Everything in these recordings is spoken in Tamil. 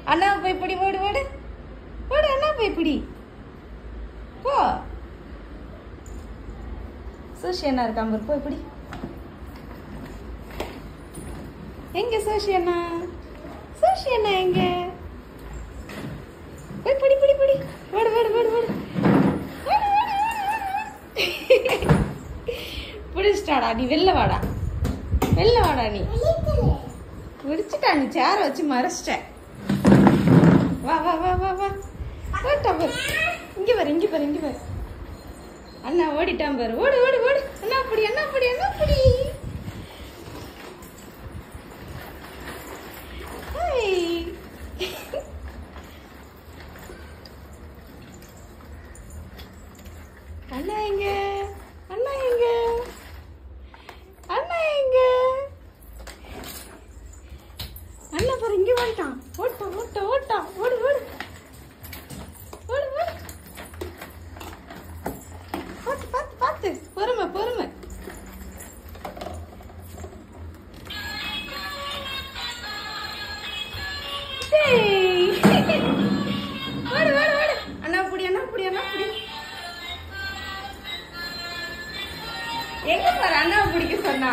அண்ணா போய் பிடி, ஓடு ஓடு ஓடு, அண்ணா போய் பிடி போ. சோஷி அண்ணா இருக்காம போய் பிடி. எங்க சோஷி அண்ணா? சோஷி அண்ணா எங்க? போய் பிடி பிடி பிடி, ஓடு ஓடு ஓடு ஓடு. பிடிச்சிட்டாடா, நீ வெளில வாடா, வெளில வாடா. நீ பிடிச்சிட்டா, நீ சேர வச்சு மறைச்சிட்ட. வா வா வா வா வா, ஓட்டான் பாரு. இங்க பாரு இங்க பாரு இங்க பாரு. அண்ணா ஓடிட்டான் பாரு. ஓடு ஓடு ஓடு, அண்ணா பிடி அண்ணா பிடி அண்ணா பிடி. அண்ணா எங்க? அண்ணா எங்க? அண்ணா எங்க? அண்ணா பாரு இங்க வந்துட்டான். ஓட்டா ஓட்டா ஓட்டா, ஓடு ஓடு ஓடு ஓடு. பார்த்து பார்த்து பார்த்து, பொறுமை பொறுமை. ஓடு ஓடு ஓடு, அண்ணா பிடி அண்ணா பிடி அண்ணா பிடி. எங்க பாரு அண்ணா பிடிக்க சொன்னா.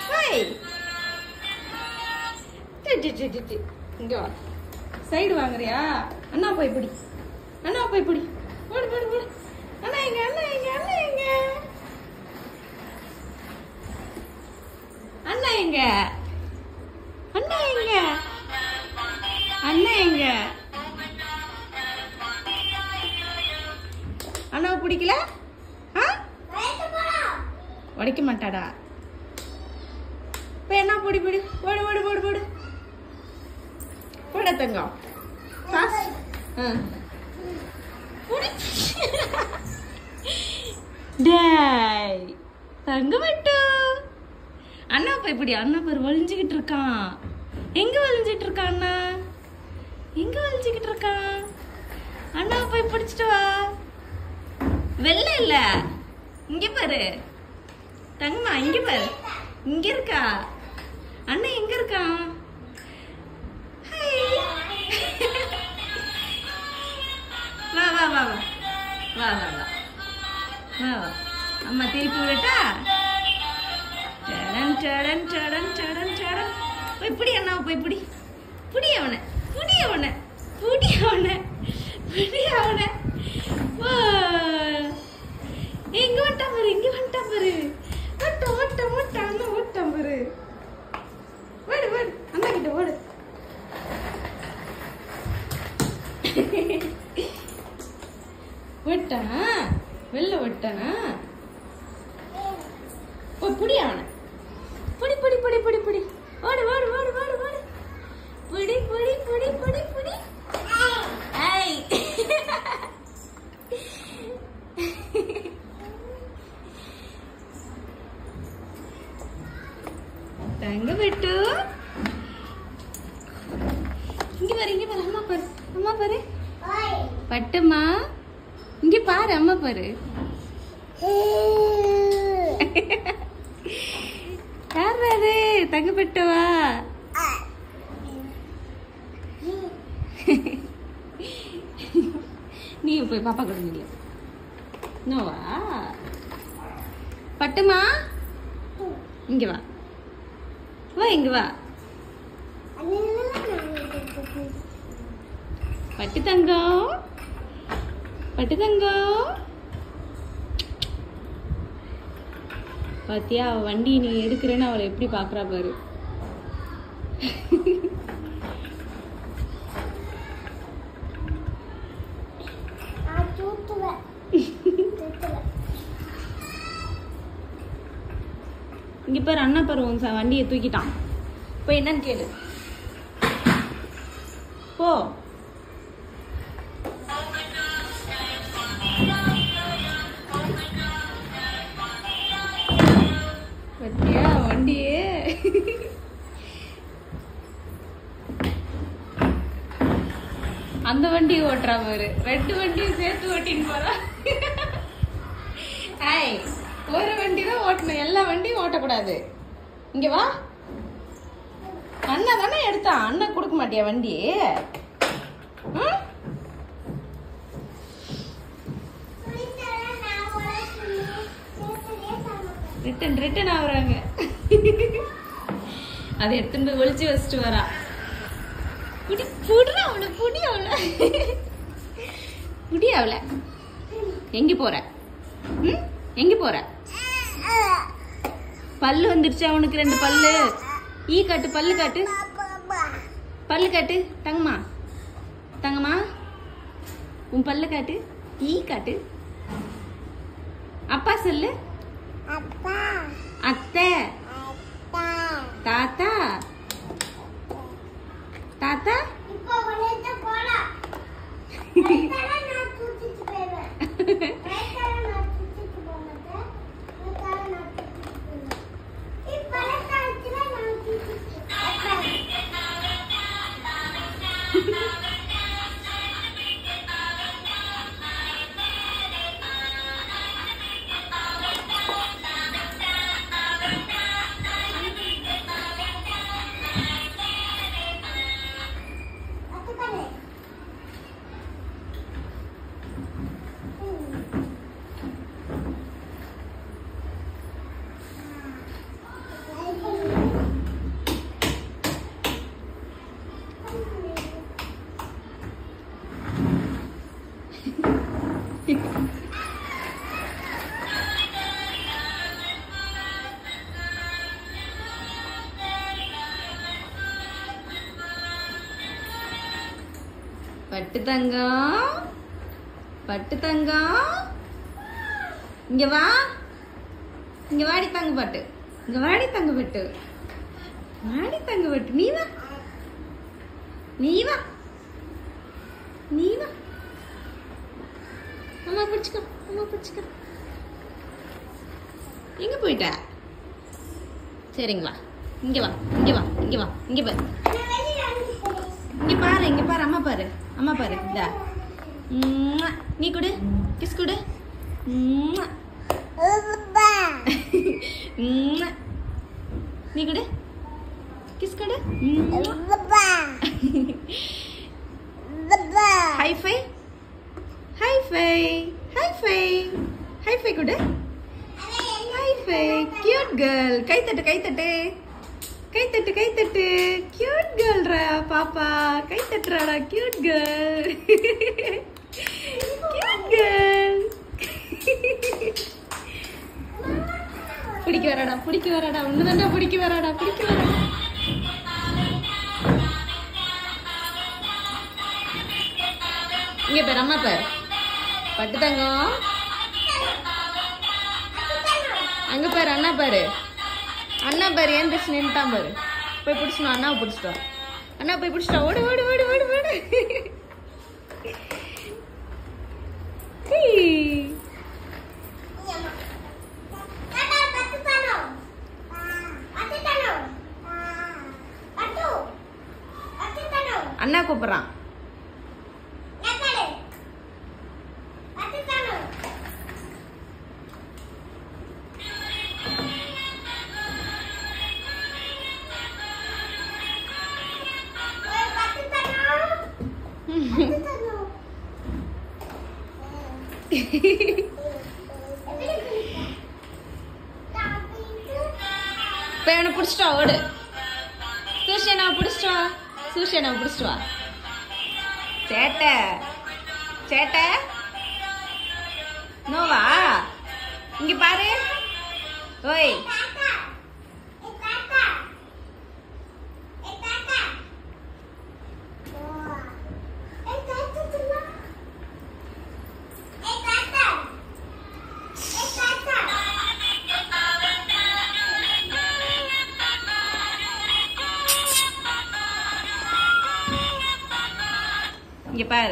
இங்க வா, சைடு வாங்குறியா? அண்ணா போய் பிடி, அண்ணா போய் பிடி. ஓடு ஓடு ஓடு. அண்ணா எங்க? அண்ணா எங்க? அண்ணா எங்க? அண்ணா எங்க? அண்ணா எங்க? அண்ணா எங்க? அண்ணாவை பிடிக்கல? உடைக்க மாட்டாடா. இப்ப என்ன? பிடி பிடி, ஓடு ஓடு ஓடு ஓடு. போட தங்கம். டேய் தங்க விட்டு. அண்ணா போய் பிடி. அண்ணா பேர் வலிஞ்சுக்கிட்டு இருக்கான். எங்க வலிஞ்சிட்டு இருக்கான் அண்ணா? எங்க வலிஞ்சுக்கிட்டு இருக்கான்? அண்ணா போய் பிடிச்சிட்டு வா. வெள்ள இல்ல, இங்க பாரு தங்கம்மா, இங்க பாரு, இங்க இருக்கா. அண்ணா எங்க இருக்கான்? வா வா வா வா வா வா வா வா வா. அம்மா திருப்பி விடட்டா? Sudden sudden sudden sudden sudden. போய் பிடி அண்ணாவை, போய் பிடி. பிடி அவனை, பிடி அவனை, பிடி அவனை, பிடி அவனை. எங்க வந்துட்டான் பாரு, இங்க வந்துட்டான் பாரு. ஓட்ட ஓட்ட ஓட்ட, அண்ணா ஓட்டான் பாரு. ஓடு ஓடு, அண்ணா கிட்ட ஓடு. ஓட்டானா? வெளில ஓட்டானா? போய் பிடி அவனை. பிடி பிடி பிடி பிடி பிடி. ஓடு ஓடு ஓடு ஓடு ஓடு. பிடி பிடி பிடி பிடி பிடி. ஐ தங்க விட்டு. இங்க பாரு இங்க பாரு, அம்மா பாரு, அம்மா பாரு. பட்டுமா, இங்க பாரு, அம்மா பாரு. யாரு தங்க பட்டுவா? நீ போய் பாப்பா கூட முடிய. நோவா பட்டுமா, இங்க வா வா, இங்க வா. பட்டு தங்கம், பட்டு தங்கம். பாத்தியா வண்டி நீ எடுக்கிறேன்னு அவளை எப்படி பாக்குறா பாரு. இங்க பாரு அண்ணா பாரு, உன் வண்டியை தூக்கிட்டான். இப்போ என்னன்னு கேளு. போ. பத்தியா வண்டியே? அந்த வண்டி ஓட்டுறா பாரு, ரெண்டு வண்டியும் சேர்த்து ஓட்டின்னு போறா. ஐய், ஒரு வண்டி தான் ஓட்டணும், எல்லா வண்டியும் ஓட்டக்கூடாது. இங்க வா. அண்ணா தானே எடுத்தான், அண்ணா கொடுக்க மாட்டியா வண்டி? ரிட்டன் ஆகுறாங்க. அதை எடுத்துட்டு போய் ஒளிச்சு வச்சுட்டு வரா. புடி அவள புடி அவள. எங்க போற? எங்க போற? பல்லு வந்துருச்சு அவனுக்கு 2 பல்லு. ஈ காட்டு, பல்லு காட்டு, பல்லு காட்டு. தங்கம்மா உன் பல்லு காட்டு. ஈ காட்டு. அப்பா சொல்லு. அத்தை, தாத்தா, தாத்தா. பட்டு தங்கம், பட்டு தங்கம், இங்க வா. இங்க வாடி தங்க பட்டு. இங்க வாடி தங்க பட்டு. வாடி தங்க பட்டு. நீ வா, நீ வா, நீ வா. அம்மா பிடிச்சுக்கோ, அம்மா பிடிச்சுக்கோ. எங்க போயிட்ட? சரிங்களா, இங்க வா, இங்க வா, இங்க வா, இங்க பாரு, இங்க பாரு, இங்க பாரு. அம்மா பாரு, அம்மா பாரு. இந்தா நீ கொடு, கிஸ் கொடு. நீ கொடு, கிஸ் கொடு. High five, high five, high five, high five கொடு. High five. Cute girl. கை தட்டு, கை தட்டு, கை தட்டு, கை தட்டு. கியூட் கேர்ள்ரா பாப்பா. கை தட்டுறாடா. Cute girl, cute girl. பிடிக்க வராடா, பிடிக்க வராடா. ஒண்ணுதான்டா பிடிக்க வராடா, பிடிக்க வராடா. இங்க பேர், அம்மா பேர். பட்டு தங்கம். அங்க பாரு, அண்ணா பாரு. அண்ணா பாரு ஏன் பிரச்சனை நின்ட்டான் பாரு. போய் பிடிச்சிட்டோம், அண்ணாவை பிடிச்சிட்டோம். அண்ணா போய் பிடிச்சிட்டோம். ஓடு ஓடு ஓடு ஓடு ஓடு. அண்ணா கூப்பிடுறான். இவனை பிடிச்சிட்டு வா, ஓடு. சூஷனாவை பிடிச்சிட்டு வா, சூஷனாவை பிடிச்சிட்டு வா. சேட்டை, சேட்டை. நோவா இங்க பாரு. ஓய் இங்க பாரு.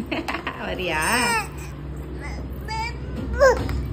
வரியா?